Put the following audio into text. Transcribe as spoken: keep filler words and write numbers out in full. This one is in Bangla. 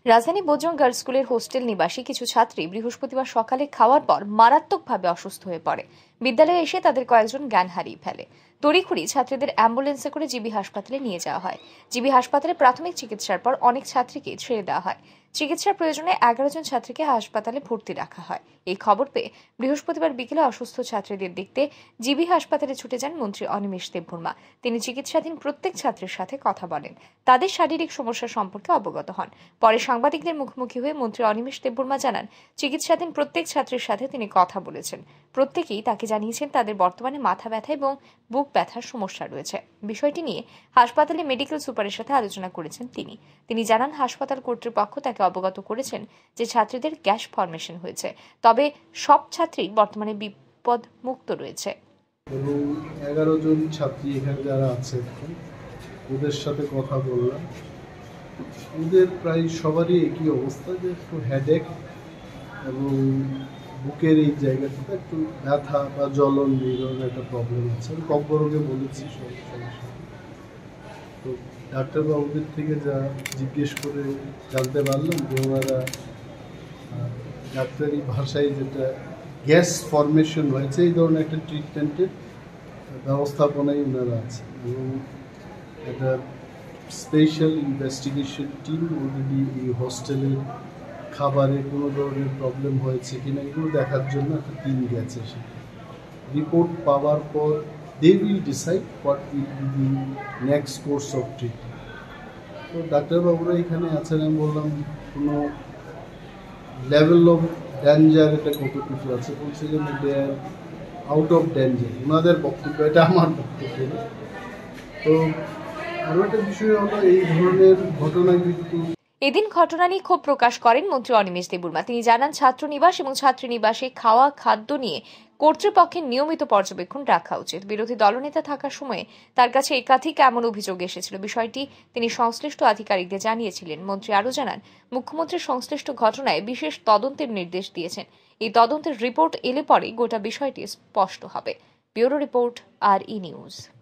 রাজধানী বজরং গার্লস স্কুলের হোস্টেল নিবাসী কিছু ছাত্রী বৃহস্পতিবার সকালে খাওয়ার পর মারাত্মকভাবে অসুস্থ হয়ে পড়ে। বিদ্যালয়ে এসে তাদের কয়েকজন জ্ঞান হারিয়ে ফেলে। তড়িঘড়ি ছাত্রীদের অ্যাম্বুলেন্সে করে জিবি হাসপাতালে নিয়ে যাওয়া হয়। জিবি হাসপাতালে প্রাথমিক চিকিৎসার পর অনেক ছাত্রীকে ছেড়ে দেওয়া হয়। চিকিৎসার প্রয়োজনে এগারো জন ছাত্রীকে হাসপাতালে ভর্তি রাখা হয়। এই খবর পেয়ে বৃহস্পতিবার বিকেলে অসুস্থ ছাত্রীদের দেখতে জিবি হাসপাতালে ছুটে যান মন্ত্রী অনিমেষ দেববর্মা। তিনি চিকিৎসাধীন প্রত্যেক ছাত্রীর সাথে কথা বলেন, তাদের শারীরিক সমস্যা সম্পর্কে অবগত হন। পরে সাংবাদিকদের মুখোমুখি হয়ে মন্ত্রী অনিমেষ দেববর্মা জানান, চিকিৎসাধীন প্রত্যেক ছাত্রীর সাথে তিনি কথা বলেছেন। প্রত্যেকেই তাকে জানিয়েছেন তাদের বর্তমানে মাথা ব্যথা এবং বুক ব্যথার সমস্যা রয়েছে। বিষয়টি নিয়ে হাসপাতালে মেডিকেল সুপারের সাথে আলোচনা করেছেন তিনি। তিনি জানান, হাসপাতাল কর্তৃপক্ষ তাকে অবগত করেছেন যে ছাত্রীদের গ্যাস ফরমেশন হয়েছে, তবে সব ছাত্রী বর্তমানে বিপদ মুক্ত রয়েছে। এবং এগারো জন ছাত্রী এখানে যারা আছে ওদের সাথে কথা বললাম। ওদের প্রায় সবারই একই অবস্থা, যে একটু হেডেক এবং বুকের এই জায়গাটাতে একটু ব্যথা বা জ্বলন এই ধরনের একটা প্রবলেম আছে। আমি ককবরকে বলেছি সমস্যা। তো ডাক্তারবাবুদের থেকে যা জিজ্ঞেস করে জানতে পারলাম যে ওনারা ডাক্তারি ভাষায় যেটা গ্যাস ফরমেশন হয়েছে এই ধরনের একটা ট্রিটমেন্টের ব্যবস্থাপনায় ওনারা আছে এবং একটা স্পেশাল ইনভেস্টিগেশন টিম অলরেডি এই হোস্টেলের খাবারে কোনো ধরনের প্রবলেম হয়েছে কিনা এগুলো দেখার জন্য একটা টিম গেছে। রিপোর্ট পাওয়ার পর they will decide what will be the next course of treatment. তো ডাক্তারবাবুরা এখানে আছেন, আমি বললাম কোনো লেভেল অফ ডেঞ্জার এটা কতটুকু আছে, বলছে যে they are out of danger, ওনাদের বক্তব্য, এটা আমার বক্তব্য না। তো আরও একটা বিষয় হলো এই ধরনের ঘটনা কিন্তু এদিন ঘটনা নিয়ে ক্ষোভ প্রকাশ করেন মন্ত্রী অনিমেষ দেববর্মা। তিনি জানান, ছাত্রনিবাস এবং ছাত্রীনিবাসে খাওয়া খাদ্য নিয়ে কর্তৃপক্ষের নিয়মিত পর্যবেক্ষণ রাখা উচিত। বিরোধী দলনেতা থাকার সময়ে তার কাছে একাধিক এমন অভিযোগ এসেছিল, বিষয়টি তিনি সংশ্লিষ্ট আধিকারিকদের জানিয়েছিলেন। মন্ত্রী আরও জানান, মুখ্যমন্ত্রী সংশ্লিষ্ট ঘটনায় বিশেষ তদন্তের নির্দেশ দিয়েছেন। এই তদন্তের রিপোর্ট এলে পরে গোটা বিষয়টি স্পষ্ট হবে। Bureau report, R E news.